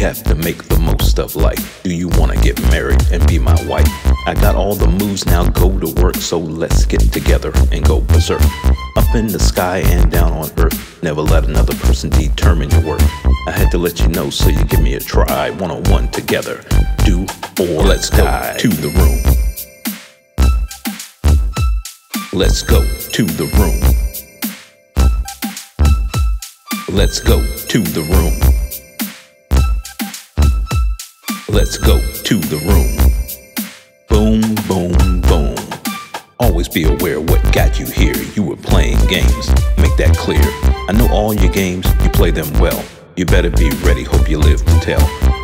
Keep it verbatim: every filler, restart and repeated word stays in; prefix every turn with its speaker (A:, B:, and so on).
A: have to make the most of life. Do you wanna get married and be my wife? I got all the moves, now go to work, so let's get together and go berserk. Up in the sky and down on earth, never let another person determine your worth. I had to let you know, so you give me a try. One-on-one together, do or let's go to the room. Let's go to the room. Let's go to the room. Let's go to the room. Boom, boom, boom. Always be aware what got you here. You were playing games, make that clear. I know all your games, you play them well. You better be ready, hope you live to tell.